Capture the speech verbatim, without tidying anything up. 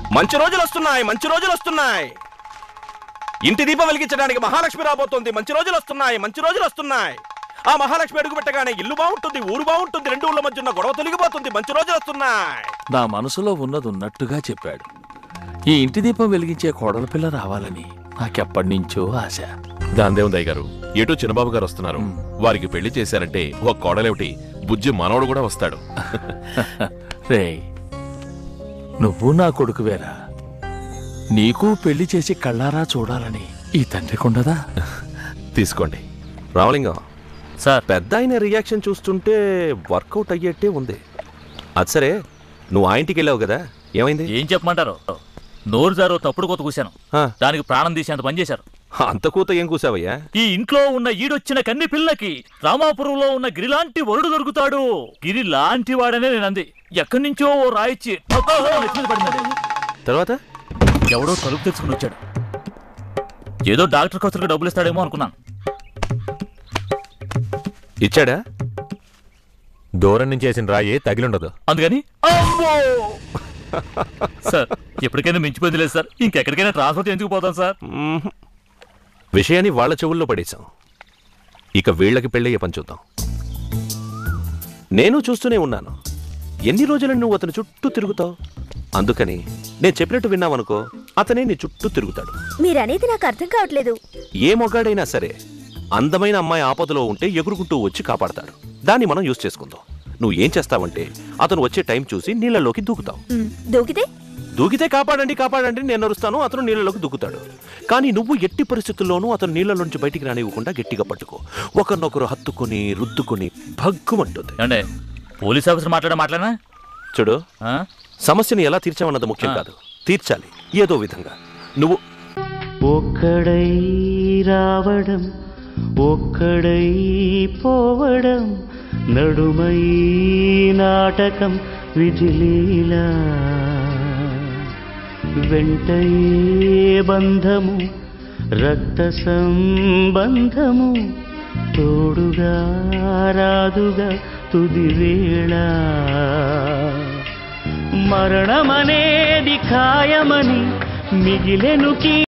మంచి రోజులు వస్తున్నాయి, మంచి రోజులు వస్తున్నాయి. ఇంటి దీపం వెలిగించడానికి మహాలక్ష్మి రాబోతోంది. మంచి రోజులు వస్తున్నాయి, మంచి రోజులు వస్తున్నాయి. ఆ మహాలక్ష్మి అడుగు పెట్టగానే ఇల్లు బాగుంటుంది, ఊరు బాగుంటుంది, రెండు ఊళ్ళ మధ్య ఉన్న గొడవ తొలగిపోతుంది. మంచి రోజులు వస్తున్నాయి. నా మనసులో ఉన్నది ఉన్నట్టుగా చెప్పాడు. ఈ ఇంటి దీపం వెలిగించే కోడల పిల్ల రావాలని నాకెప్పటి నుంచో ఆశ. దాందేవుందయ్య గారు, ఎటు చిన్నబాబు గారు వస్తున్నారు. వారికి పెళ్లి చేశారంటే ఒక కోడలేమిటి, బుజ్జి మనవడు కూడా వస్తాడు. రే, నువ్వు నా కొడుకువేరా. నీకు పెళ్లి చేసి కళ్ళారా చూడాలని ఈ తండ్రికుండదా? తీసుకోండి. రామలింగం సార్, పెద్ద ఆయన రియాక్షన్ చూస్తుంటే వర్కౌట్ అయ్యేట్టే ఉంది. అది సరే, నువ్వు ఆ ఇంటికి వెళ్ళావు కదా, ఏమైంది? ఏం చెప్పమంటారు? నోరు జారో తప్పుడు కోత కూశాను, దానికి ప్రాణం తీసేంత పనిచేశారు. అంత కూత ఏం కూసావయ్యా? ఈ ఇంట్లో ఉన్న ఈడొచ్చిన కన్ని పిల్లకి రామాపురంలో ఉన్న గిరిలాంటి వరుడు దొరుకుతాడు. గిరి లాంటి వాడనే నేను అంది. ఎక్కడి నుంచో ఓ రాయిచ్చి పడింది. తర్వాత ఎవడో తలుపు తెచ్చుకుని వచ్చాడు. ఏదో డాక్టర్ ఖర్చులకు డబ్బులు ఇస్తాడేమో అనుకున్నాను. ఇచ్చాడా? దూరం నుంచి వేసిన రాయి తగిలిండదు. అందుకని సార్, ఎప్పటికైనా మించిపోయింది లేదు సార్. ఇంకెక్కడికైనా ట్రాన్స్ఫర్ ఎందుకు పోతాం సార్? విషయాన్ని వాళ్ళ చెవుల్లో పడేశాం. ఇక వీళ్ళకి పెళ్ళయ్యే పని చూద్దాం. నేను చూస్తూనే ఉన్నాను. ఎన్ని రోజులని నువ్వు అతని చుట్టూ తిరుగుతావు. అందుకని నేను చెప్పినట్టు విన్నావనుకో, అతనే నీ చుట్టూ తిరుగుతాడు. మీరనేది నాకు అర్థం కావట్లేదు. ఏ మొగాడైనా సరే అందమైన అమ్మాయి ఆపదలో ఉంటే ఎగురుకుంటూ వచ్చి కాపాడతాడు. దాన్ని మనం యూజ్ చేసుకుందాం. నువ్వు ఏం చేస్తావంటే అతను వచ్చే టైం చూసి నీళ్ళలోకి దూకుతావు. దూకితే దూకితే కాపాడండి కాపాడండి నేను అరుస్తాను, అతను నీళ్ళలోకి దూకుతాడు. కానీ నువ్వు ఎట్టి పరిస్థితుల్లోనూ అతను నీళ్ళలోంచి బయటికి రానివ్వకుండా గట్టిగా పట్టుకో. ఒకరినొకరు హత్తుకుని రుద్దుకుని భగ్గుమంటుంది. అంటే పోలీస్ ఆఫీసర్ మాట్లాడ మాట్లాడనా? చూడు, సమస్యని ఎలా తీర్చామన్నది ముఖ్యం కాదు, తీర్చాలి ఏదో విధంగా. నువ్వు ఒక్కడై రావడం, ఒక్కడై పోవడం, నడుమై నాటకం విజిలీలా, వెంటయే బంధము రక్త సంబంధము, తోడుగా రాదుగా తుది వేళ, మరణమనేది ఖాయమని మిగిలెను.